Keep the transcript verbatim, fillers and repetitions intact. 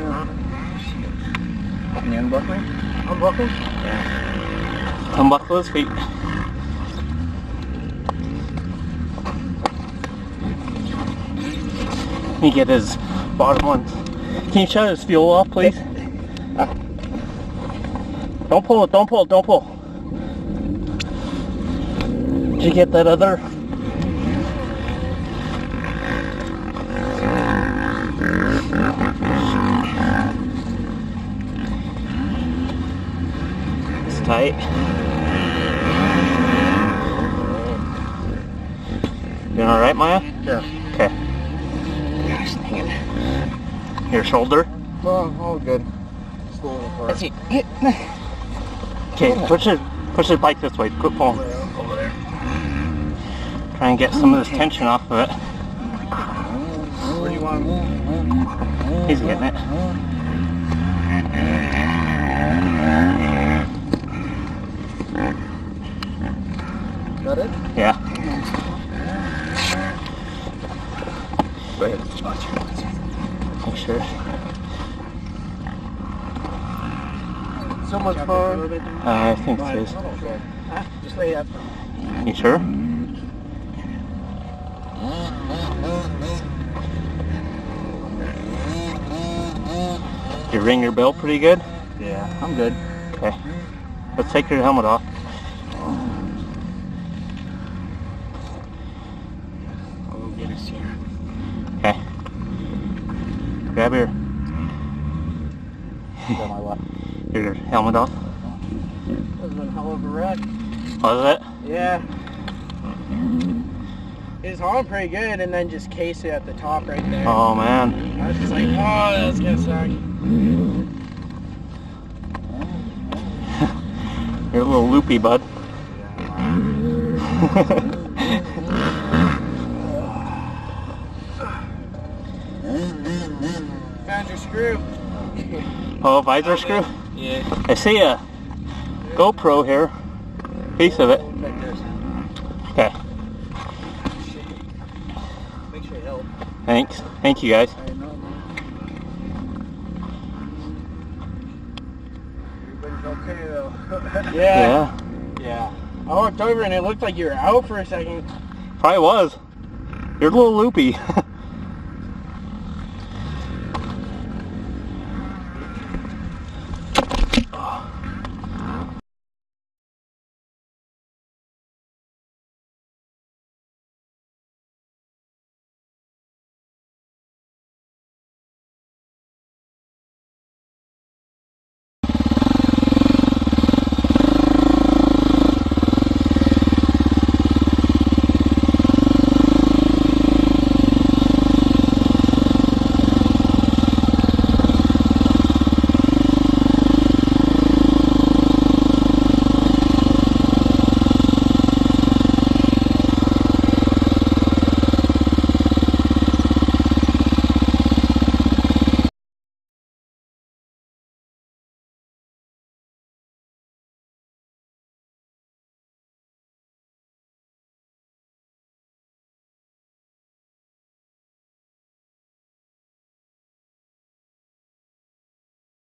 Can you unbuckle me? Unbuckle? Yeah. Unbuckle his feet. Let me get his bottom ones. Can you shut his fuel off, please? Don't pull it, don't pull it, don't pull. Did you get that other? It's tight. You alright, Maya? Yeah. Okay. Gosh, dang it. Your shoulder? Oh, all good. Just a little apart. Okay, push it, push the bike this way. Quit pulling. Over there. Try and get some of this tension off of it. Where do you want him? He's getting it. Got it? Yeah. Go ahead. Make sure. So much fun. Uh, I think it is. Huh? Just lay up. You sure? You ring your bell pretty good? Yeah, I'm good. Okay. Let's take your helmet off. I'll go get us here. Okay. Grab your, Got my what? your helmet off. That was a hell of a wreck. Was it? Yeah. It was hauling pretty good and then just cased it at the top right there. Oh man. I was just like, oh, that's gonna suck. You're a little loopy, bud. Found your screw. Oh, visor screw? Yeah. I see a GoPro here. Piece of it. Okay. Make sure you help. Thanks. Thank you guys. Everybody's okay though. yeah. Yeah. Yeah. I walked over and it looked like you were out for a second. Probably was. You're a little loopy.